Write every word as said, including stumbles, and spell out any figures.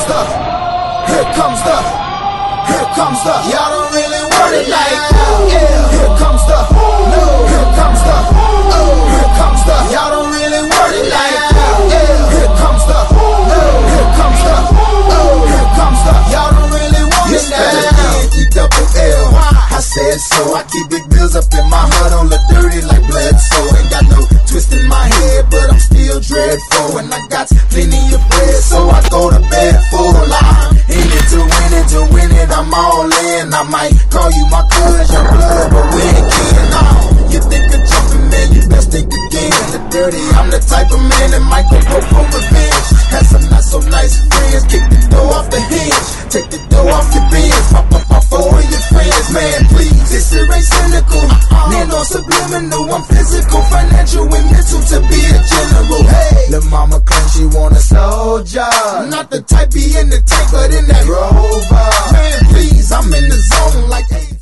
comes the, here comes the, here comes the. Y'all don't really want it like that. Yeah. Here comes the, no. Here comes the, oh. Here comes the. Y'all don't really want it like that. Yeah. Here comes the, no. Here comes the, oh. Here comes the. Y'all don't really want it like that. E double L. I said so. I keep big bills up in my heart on the dirty like blood. So ain't got no twist in my head, but I'm still dreadful. And I got plenty of bread, so I go to bed full line. In it to win it, to win it, I'm all in. I might call you my cuz, your blood, but we ain't kin. No, you think of jumping, man, you best think again. The dirty, I'm the type of man that might go broke for revenge. Had some not so nice friends, kick the door off the hinge, take the door off your bins, pop up off all of your friends, man, please. This shit ain't cynical, nano subliminal, I'm physical, financial, and mental to be a general. Hey, the mama claims she want a soldier, not the type be in the tank, but in that rover. Man, please, I'm in the zone like.